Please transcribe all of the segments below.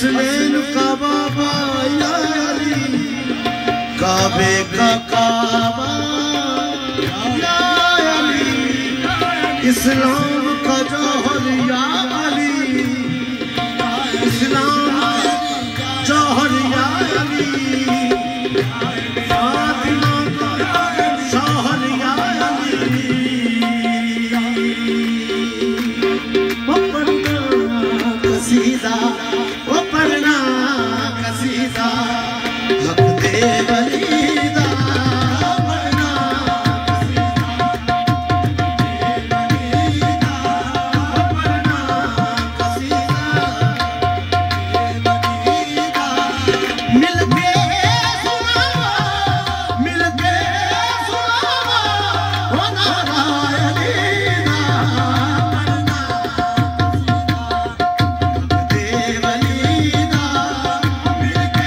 हसनैन का बाबा या अली, काबे का काबा या अली, इस्लाम का जौहर या अली, इस्लाम जौहर या अली, फातिमा का शौहर या अली। वो पढ़ना कसीदा, वो पढ़ना कसीदा, हक दे वलीदा, पढ़ना कसीदा, वो पढ़ना कसीदा, मिल के सुनावा, मिल के सुनावा, वो नारायणीदा, पढ़ना दे वलीदा, मिल के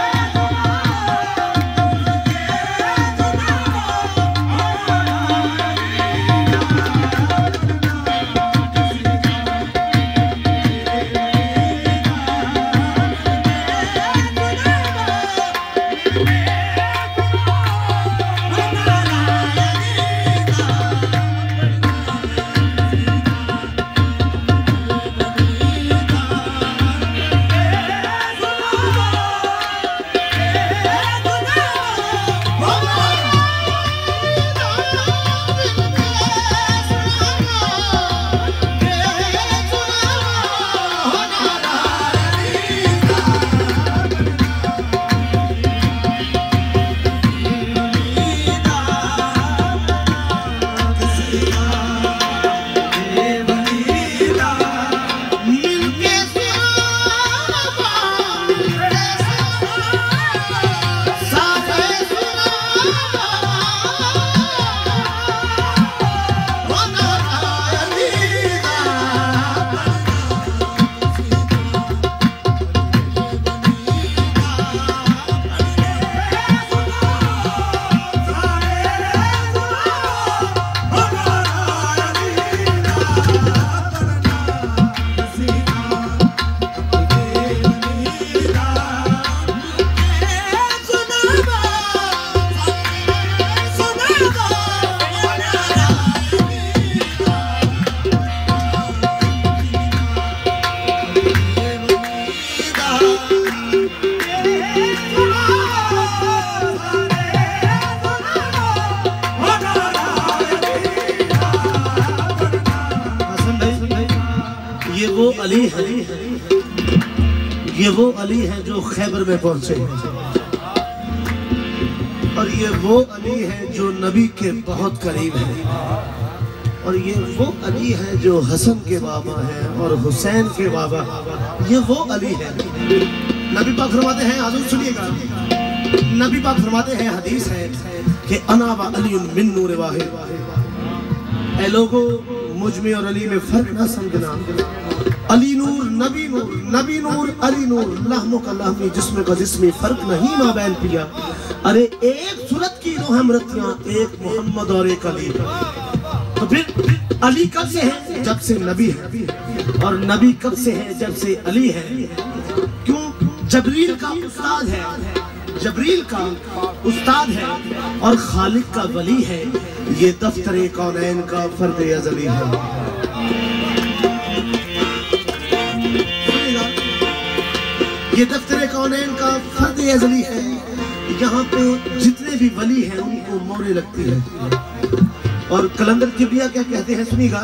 ये वो अली है जो खैबर में पहुंचे, और ये वो अली है जो नबी के बहुत करीब है, और ये वो अली है जो हसन के बाबा है और हुसैन के बाबा, ये वो अली है। नबी पाक फरमाते हैं, हुजूर सुनिएगा, नबी पाक फरमाते हैं, हदीस है कि अना व अली मिन नूर वाहिद, ऐ लोगों मुझ में और अली में फर्क ना समझना, अली नूर नबी नूर, नबी नूर अली नूर, लहमो का लहमी जिस्म का जिस्मी, फर्क नहीं माबैन पिया। अरे एक सूरत की दो हमरतियां, एक मोहम्मद और एक अली। तो फिर अली कब से है? जब से नबी है, और नबी कब से है? जब से अली है। क्यों? जबरील का उस्ताद है, जबरील का उस्ताद है और खालिक का वली है। ये दफ्तरे कौनैन का फर्द अज़ली है। ये दफ्तरे कौनैन का फर्द अज़ली है। यहाँ पे जितने भी वली हैं उनको मोहरे लगती है। और कलंदर किबरिया क्या कहते हैं, सुनिएगा,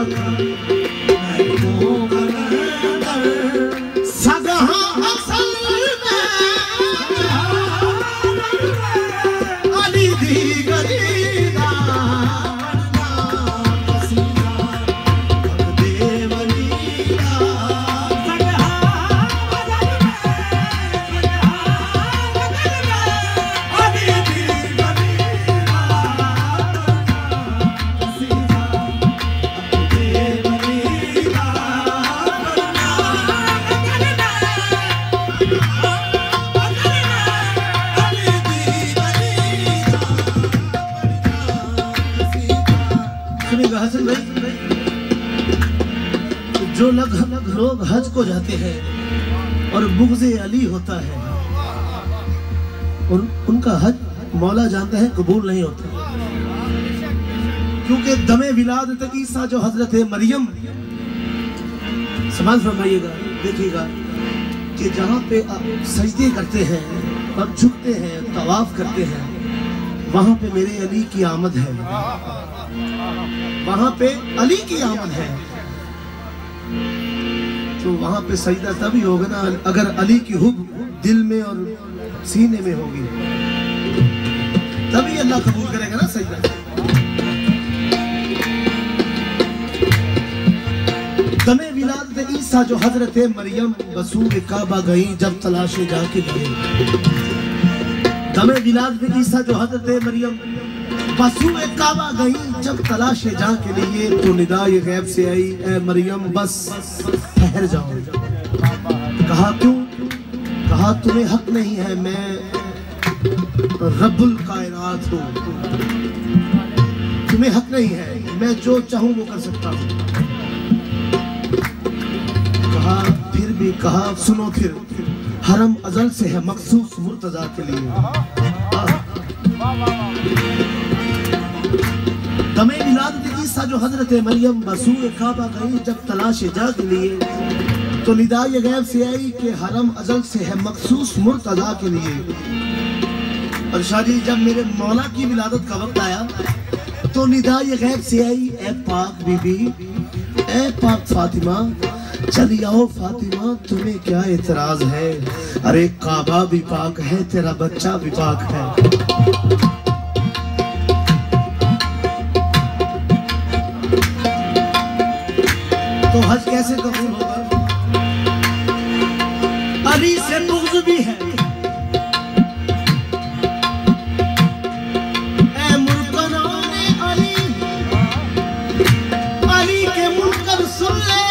जो लोग हज को जाते हैं और बुग़्ज़े अली होता है, उनका हज मौला जानते हैं कबूल नहीं होता, क्योंकि दमे विलादत ईसा जो हजरत मरियम, समाज फरमाइएगा, देखिएगा कि जहाँ पे आप सजदे करते हैं और झुकते हैं, तवाफ करते हैं, वहाँ पे मेरे अली की आमद है, वहाँ पे अली की आमद है। तो वहाँ पे सजदा तभी होगा ना अगर अली की हुब दिल में और सीने में होगी, तभी अल्लाह कबूल करेगा ना सजदा। दमे विलादत ईसा जो हजरत मरियम बसूर काबा गई जब तलाशे जाके लिए। दमे विलादत ईसा जो हजरत मरियम बसूर काबा गई जब तलाशे जाके लिए, तो निदाए गैब से आई, ए मरियम बस ठहर जाओ। कहा क्यों? कहा तुम्हें हक नहीं है, मैं रब्बुल कायनात हूँ, तुम्हें हक नहीं है, मैं जो चाहूँ वो कर सकता हूँ। कहा फिर भी कहा सुनो फिर, हरम अजल से है मखसूस मुर्तजा के लिए। दमे विलादत ईसा जो हजरत मरियम बसूर काबा गई जब तलाशे जा के लिए, तो निदाए गैब से आई कि हरम अजल से है मखसूस मुर्तजा के लिए। और शादी जब मेरे मौला की विलादत का वक्त आया, तो निदाए गैब से आई, ए पाक बीबी, ए पाक फातिमा, चली आओ फातिमा, तुम्हें क्या एतराज है? अरे काबा भी पाक है, तेरा बच्चा भी पाक है। तो हज कैसे कबूल होगा? अली से बुग़्ज़ भी है, ए मुनकराने अली, अली के मुनकर सुन ले।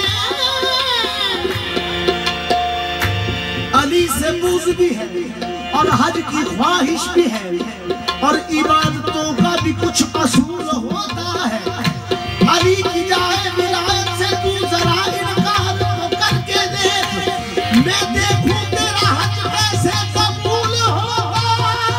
अली से बुग़्ज़ भी है और हज की ख्वाहिश भी है, और इबादतों का भी कुछ असूल होता है। अली की जाए विलायत से तू जरा इनकार तो करके देख, मैं देखूं तेरा हज कैसे कबूल होगा।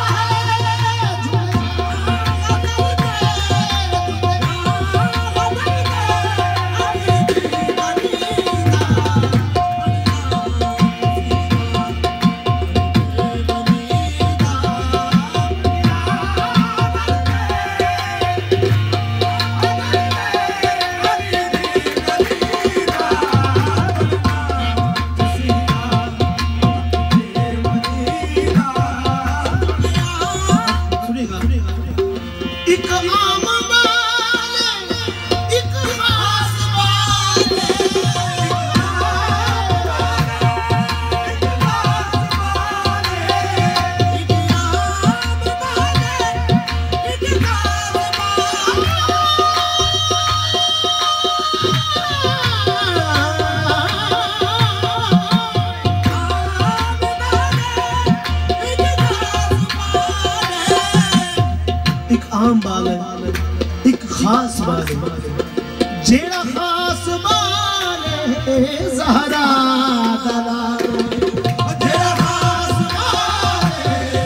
आम बाल है, एक खास बाल है, जेड़ा खास बाल है ज़हरा दला, जेड़ा खास बाल है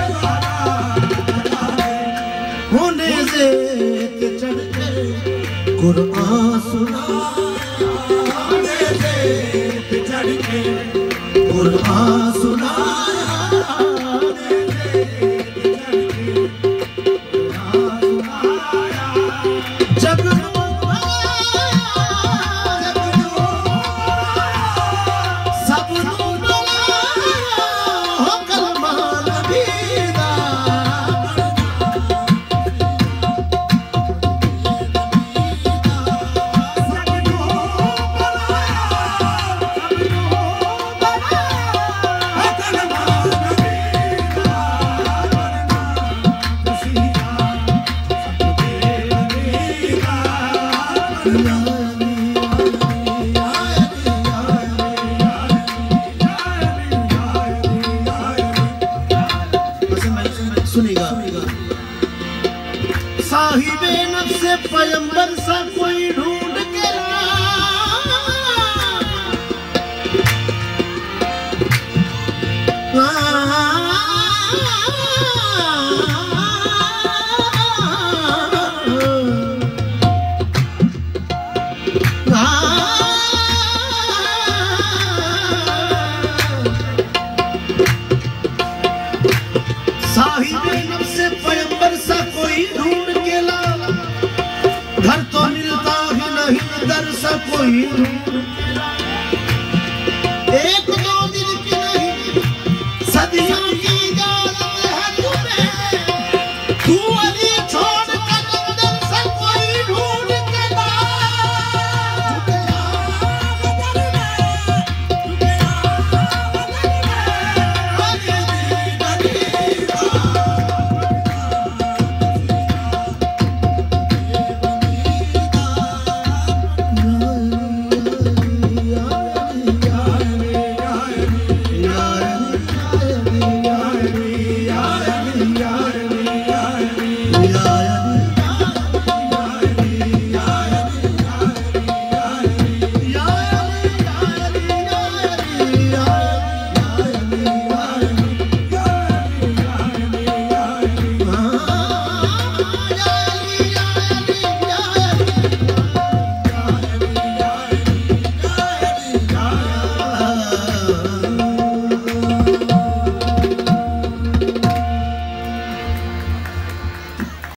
होने से चढ़ के कुरान सुना, होने से चढ़ के कुरान सुना। जग सुनिएगा। साहिबे नफ्स पैगंबर सा कोई ढूंढ के साहिबे नफ्स पैगंबर सा कोई ढूंढ के ला, घर तो मिलता ही नहीं दर सा कोई ढूंढ